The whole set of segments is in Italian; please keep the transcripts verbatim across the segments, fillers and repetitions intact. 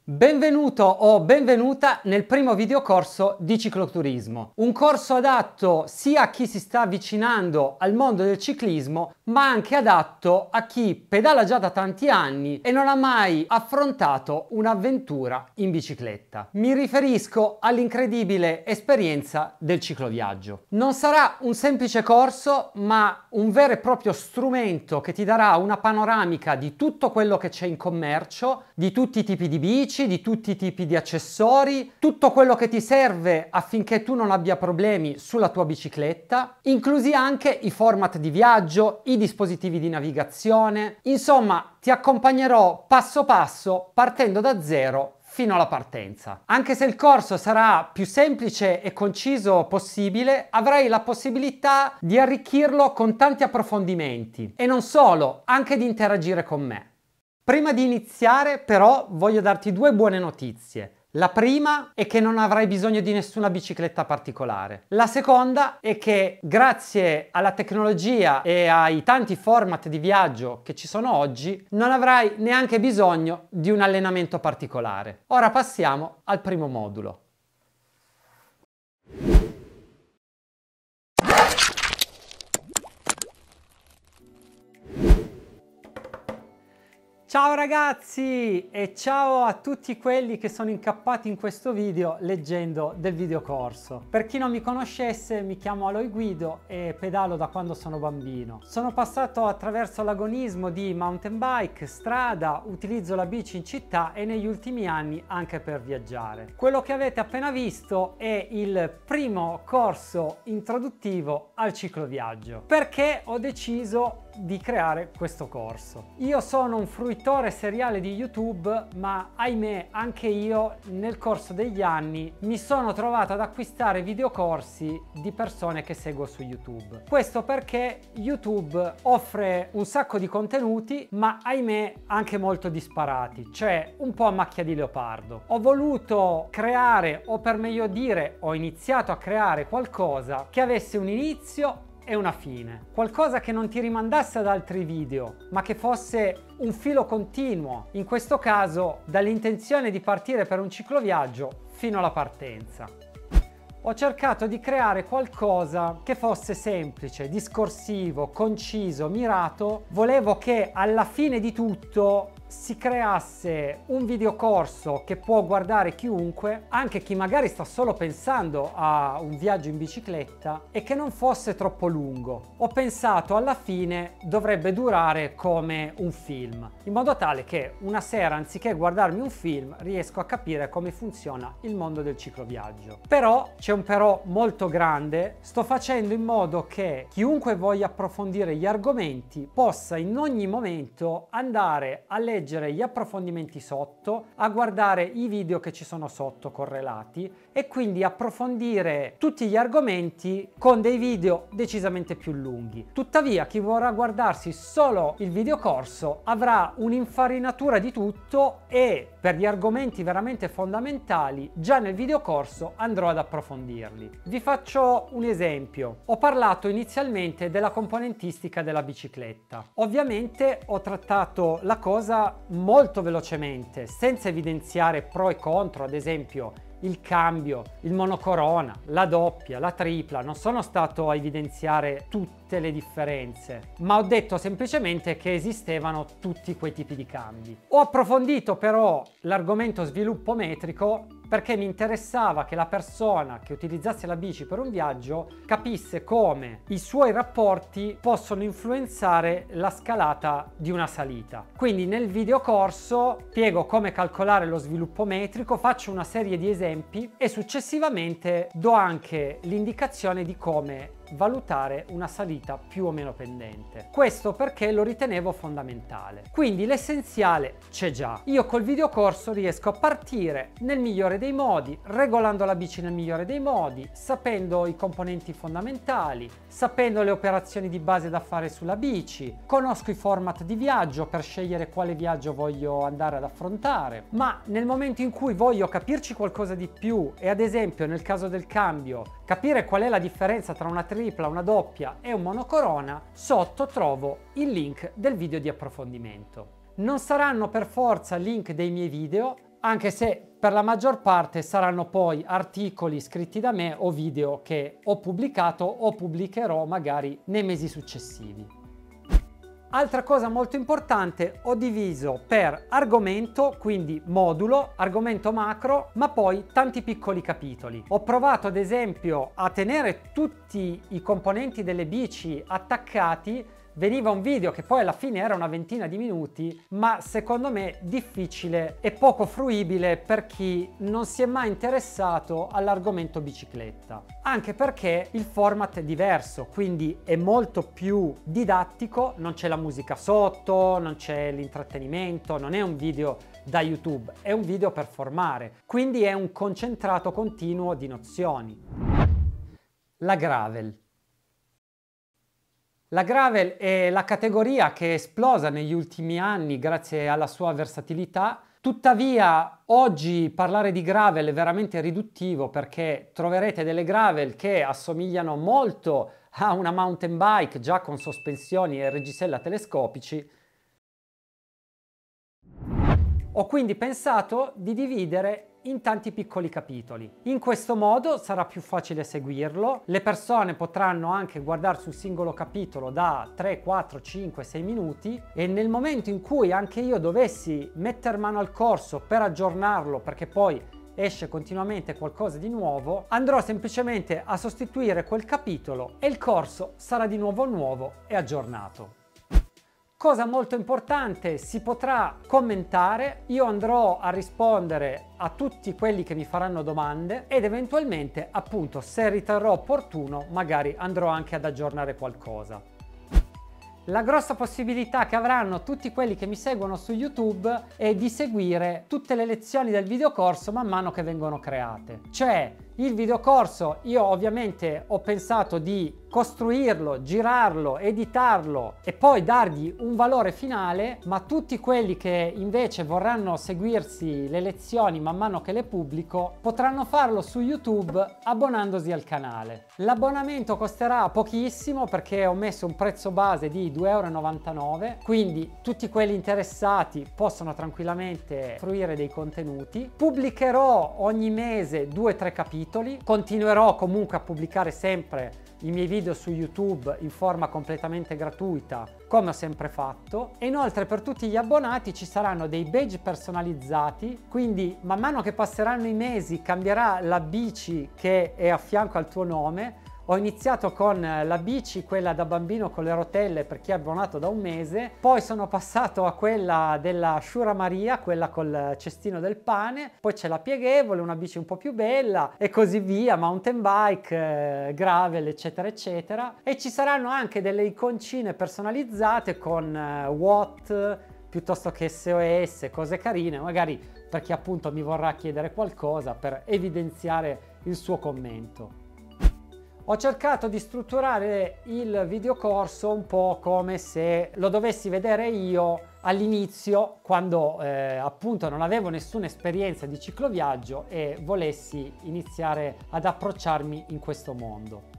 Benvenuto o benvenuta nel primo videocorso di cicloturismo, un corso adatto sia a chi si sta avvicinando al mondo del ciclismo, ma anche adatto a chi pedala già da tanti anni e non ha mai affrontato un'avventura in bicicletta. Mi riferisco all'incredibile esperienza del cicloviaggio. Non sarà un semplice corso, ma un vero e proprio strumento che ti darà una panoramica di tutto quello che c'è in commercio, di tutti i tipi di bici, di tutti i tipi di accessori, tutto quello che ti serve affinché tu non abbia problemi sulla tua bicicletta, inclusi anche i format di viaggio, i dispositivi di navigazione. Insomma, ti accompagnerò passo passo partendo da zero fino alla partenza. Anche se il corso sarà più semplice e conciso possibile, avrai la possibilità di arricchirlo con tanti approfondimenti e non solo, anche di interagire con me. Prima di iniziare, però, voglio darti due buone notizie. La prima è che non avrai bisogno di nessuna bicicletta particolare. La seconda è che grazie alla tecnologia e ai tanti format di viaggio che ci sono oggi, non avrai neanche bisogno di un allenamento particolare. Ora passiamo al primo modulo. Ciao ragazzi e ciao a tutti quelli che sono incappati in questo video leggendo del videocorso. Per chi non mi conoscesse, mi chiamo Aloy Guido e pedalo da quando sono bambino. Sono passato attraverso l'agonismo di mountain bike, strada, utilizzo la bici in città e negli ultimi anni anche per viaggiare. Quello che avete appena visto è il primo corso introduttivo al cicloviaggio. Perché ho deciso di creare questo corso? Io sono un fruitore seriale di YouTube, ma ahimè anche io nel corso degli anni mi sono trovato ad acquistare videocorsi di persone che seguo su YouTube. Questo perché YouTube offre un sacco di contenuti, ma ahimè anche molto disparati, cioè un po' a macchia di leopardo. Ho voluto creare, o per meglio dire ho iniziato a creare qualcosa che avesse un inizio e una fine, qualcosa che non ti rimandasse ad altri video, ma che fosse un filo continuo, in questo caso dall'intenzione di partire per un cicloviaggio fino alla partenza. Ho cercato di creare qualcosa che fosse semplice, discorsivo, conciso, mirato. Volevo che alla fine di tutto si creasse un videocorso che può guardare chiunque, anche chi magari sta solo pensando a un viaggio in bicicletta, e che non fosse troppo lungo. Ho pensato alla fine dovrebbe durare come un film, in modo tale che una sera, anziché guardarmi un film, riesco a capire come funziona il mondo del cicloviaggio. Però c'è un però molto grande: sto facendo in modo che chiunque voglia approfondire gli argomenti possa in ogni momento andare a leggere gli approfondimenti sotto, a guardare i video che ci sono sotto correlati e quindi approfondire tutti gli argomenti con dei video decisamente più lunghi. Tuttavia, chi vorrà guardarsi solo il videocorso avrà un'infarinatura di tutto e per gli argomenti veramente fondamentali già nel videocorso andrò ad approfondirli. Vi faccio un esempio. Ho parlato inizialmente della componentistica della bicicletta. Ovviamente ho trattato la cosa molto velocemente, senza evidenziare pro e contro, ad esempio il cambio, il monocorona, la doppia, la tripla. Non sono stato a evidenziare tutte le differenze, ma ho detto semplicemente che esistevano tutti quei tipi di cambi. Ho approfondito però l'argomento sviluppo metrico perché mi interessava che la persona che utilizzasse la bici per un viaggio capisse come i suoi rapporti possono influenzare la scalata di una salita. Quindi nel videocorso spiego come calcolare lo sviluppo metrico, faccio una serie di esempi e successivamente do anche l'indicazione di come valutare una salita più o meno pendente. Questo perché lo ritenevo fondamentale. Quindi l'essenziale c'è già. Io col videocorso riesco a partire nel migliore dei modi, regolando la bici nel migliore dei modi, sapendo i componenti fondamentali, sapendo le operazioni di base da fare sulla bici, conosco i format di viaggio per scegliere quale viaggio voglio andare ad affrontare, ma nel momento in cui voglio capirci qualcosa di più e ad esempio nel caso del cambio capire qual è la differenza tra una tripla, una doppia e un monocorona, sotto trovo il link del video di approfondimento. Non saranno per forza link dei miei video, anche se per la maggior parte saranno poi articoli scritti da me o video che ho pubblicato o pubblicherò magari nei mesi successivi. Altra cosa molto importante, ho diviso per argomento, quindi modulo, argomento macro, ma poi tanti piccoli capitoli. Ho provato ad esempio a tenere tutti i componenti delle bici attaccati. Veniva un video che poi alla fine era una ventina di minuti, ma secondo me difficile e poco fruibile per chi non si è mai interessato all'argomento bicicletta. Anche perché il format è diverso, quindi è molto più didattico, non c'è la musica sotto, non c'è l'intrattenimento, non è un video da YouTube, è un video per formare, quindi è un concentrato continuo di nozioni. La gravel. La gravel è la categoria che è esplosa negli ultimi anni grazie alla sua versatilità. Tuttavia oggi parlare di gravel è veramente riduttivo perché troverete delle gravel che assomigliano molto a una mountain bike già con sospensioni e reggisella telescopici. Ho quindi pensato di dividere in tanti piccoli capitoli. In questo modo sarà più facile seguirlo, le persone potranno anche guardarsi un singolo capitolo da tre, quattro, cinque, sei minuti e nel momento in cui anche io dovessi mettere mano al corso per aggiornarlo, perché poi esce continuamente qualcosa di nuovo, andrò semplicemente a sostituire quel capitolo e il corso sarà di nuovo nuovo e aggiornato. Cosa molto importante, si potrà commentare, io andrò a rispondere a tutti quelli che mi faranno domande ed eventualmente, appunto, se riterrò opportuno, magari andrò anche ad aggiornare qualcosa. La grossa possibilità che avranno tutti quelli che mi seguono su YouTube è di seguire tutte le lezioni del videocorso man mano che vengono create. Cioè, il videocorso io ovviamente ho pensato di costruirlo, girarlo, editarlo e poi dargli un valore finale, ma tutti quelli che invece vorranno seguirsi le lezioni man mano che le pubblico potranno farlo su YouTube abbonandosi al canale. L'abbonamento costerà pochissimo perché ho messo un prezzo base di due e novantanove euro, quindi tutti quelli interessati possono tranquillamente fruire dei contenuti. Pubblicherò ogni mese due o tre capitoli. Continuerò comunque a pubblicare sempre i miei video su YouTube in forma completamente gratuita, come ho sempre fatto. E inoltre per tutti gli abbonati ci saranno dei badge personalizzati, quindi man mano che passeranno i mesi cambierà la bici che è a fianco al tuo nome. Ho iniziato con la bici, quella da bambino con le rotelle per chi è abbonato da un mese, poi sono passato a quella della Shura Maria, quella col cestino del pane, poi c'è la pieghevole, una bici un po' più bella e così via, mountain bike, eh, gravel, eccetera eccetera. E ci saranno anche delle iconcine personalizzate con eh, watt piuttosto che S O S, cose carine, magari per chi appunto mi vorrà chiedere qualcosa per evidenziare il suo commento. Ho cercato di strutturare il videocorso un po' come se lo dovessi vedere io all'inizio, quando eh, appunto non avevo nessuna esperienza di cicloviaggio e volessi iniziare ad approcciarmi in questo mondo.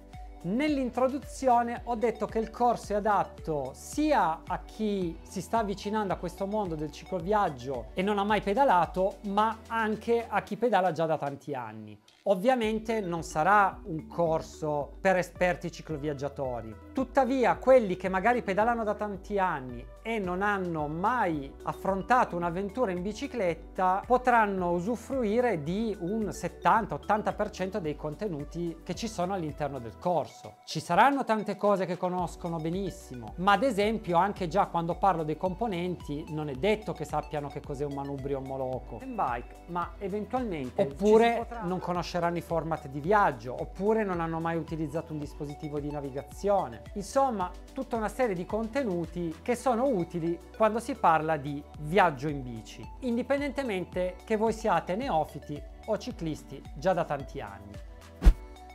Nell'introduzione ho detto che il corso è adatto sia a chi si sta avvicinando a questo mondo del cicloviaggio e non ha mai pedalato, ma anche a chi pedala già da tanti anni. Ovviamente non sarà un corso per esperti cicloviaggiatori. Tuttavia, quelli che magari pedalano da tanti anni e non hanno mai affrontato un'avventura in bicicletta potranno usufruire di un settanta ottanta per cento dei contenuti che ci sono all'interno del corso. Ci saranno tante cose che conoscono benissimo, ma ad esempio anche già quando parlo dei componenti non è detto che sappiano che cos'è un manubrio monoco in bike, ma eventualmente oppure potrà... non conosceranno i format di viaggio, oppure non hanno mai utilizzato un dispositivo di navigazione. Insomma, tutta una serie di contenuti che sono utili quando si parla di viaggio in bici, indipendentemente che voi siate neofiti o ciclisti già da tanti anni.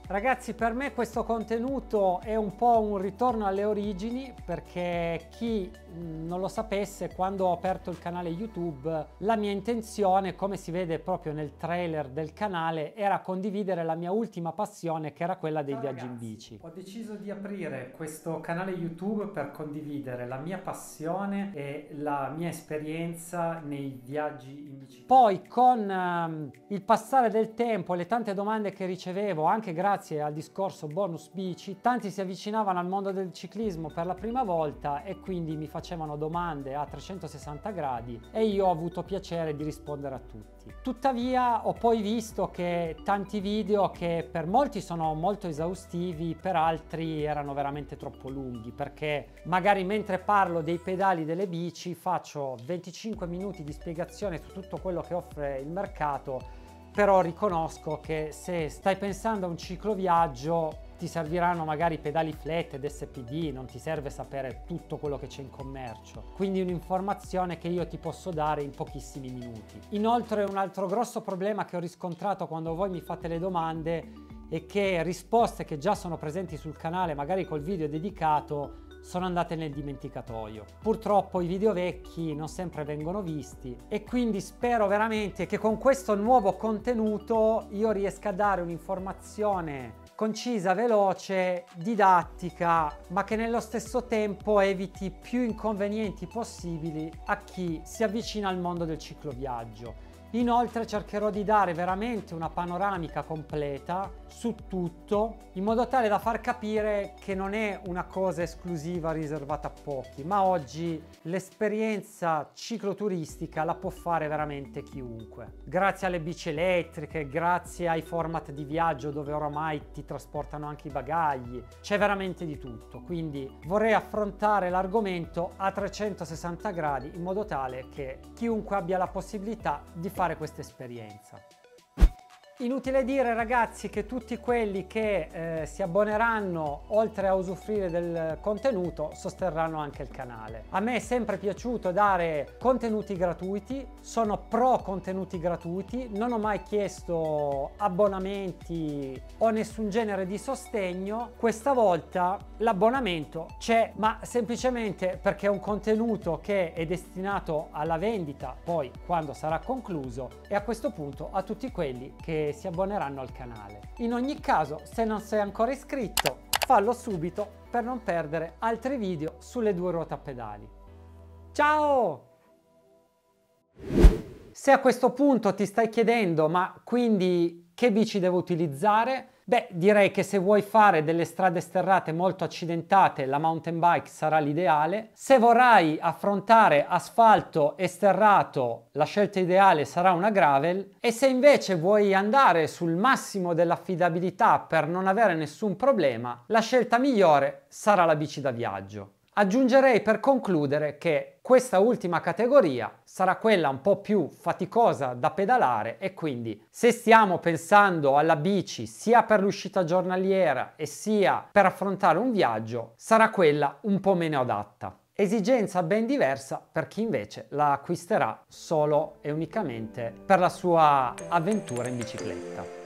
Ragazzi, per me questo contenuto è un po' un ritorno alle origini, perché chi non lo sapesse, quando ho aperto il canale YouTube, la mia intenzione, come si vede proprio nel trailer del canale, era condividere la mia ultima passione, che era quella dei Ciao viaggi ragazzi. in bici. Ho deciso di aprire questo canale YouTube per condividere la mia passione e la mia esperienza nei viaggi in bici. Poi con um, il passare del tempo e le tante domande che ricevevo, anche grazie Grazie al discorso bonus bici, tanti si avvicinavano al mondo del ciclismo per la prima volta e quindi mi facevano domande a trecentosessanta gradi e io ho avuto piacere di rispondere a tutti. Tuttavia ho poi visto che tanti video, che per molti sono molto esaustivi, per altri erano veramente troppo lunghi, perché magari mentre parlo dei pedali delle bici faccio venticinque minuti di spiegazione su tutto quello che offre il mercato. Però riconosco che se stai pensando a un cicloviaggio ti serviranno magari pedali flat ed S P D, non ti serve sapere tutto quello che c'è in commercio. Quindi un'informazione che io ti posso dare in pochissimi minuti. Inoltre un altro grosso problema che ho riscontrato quando voi mi fate le domande è che risposte che già sono presenti sul canale, magari col video dedicato, sono andate nel dimenticatoio. Purtroppo i video vecchi non sempre vengono visti e quindi spero veramente che con questo nuovo contenuto io riesca a dare un'informazione concisa, veloce, didattica, ma che nello stesso tempo eviti più inconvenienti possibili a chi si avvicina al mondo del cicloviaggio. Inoltre cercherò di dare veramente una panoramica completa su tutto, in modo tale da far capire che non è una cosa esclusiva riservata a pochi, ma oggi l'esperienza cicloturistica la può fare veramente chiunque. Grazie alle bici elettriche, grazie ai format di viaggio dove oramai ti trasportano anche i bagagli, c'è veramente di tutto. Quindi vorrei affrontare l'argomento a trecentosessanta gradi in modo tale che chiunque abbia la possibilità di fare questa esperienza. Inutile dire ragazzi che tutti quelli che eh, si abboneranno, oltre a usufruire del contenuto, sosterranno anche il canale. A me è sempre piaciuto dare contenuti gratuiti, sono pro contenuti gratuiti, non ho mai chiesto abbonamenti o nessun genere di sostegno. Questa volta l'abbonamento c'è, ma semplicemente perché è un contenuto che è destinato alla vendita poi quando sarà concluso, e a questo punto a tutti quelli che si abboneranno al canale. In ogni caso, se non sei ancora iscritto, fallo subito per non perdere altri video sulle due ruote a pedali. Ciao! Se a questo punto ti stai chiedendo ma quindi che bici devo utilizzare? Beh, direi che se vuoi fare delle strade sterrate molto accidentate, la mountain bike sarà l'ideale. Se vorrai affrontare asfalto e sterrato, la scelta ideale sarà una gravel. E se invece vuoi andare sul massimo dell'affidabilità per non avere nessun problema, la scelta migliore sarà la bici da viaggio. Aggiungerei per concludere che questa ultima categoria sarà quella un po' più faticosa da pedalare, e quindi se stiamo pensando alla bici sia per l'uscita giornaliera e sia per affrontare un viaggio, sarà quella un po' meno adatta. Esigenza ben diversa per chi invece la acquisterà solo e unicamente per la sua avventura in bicicletta.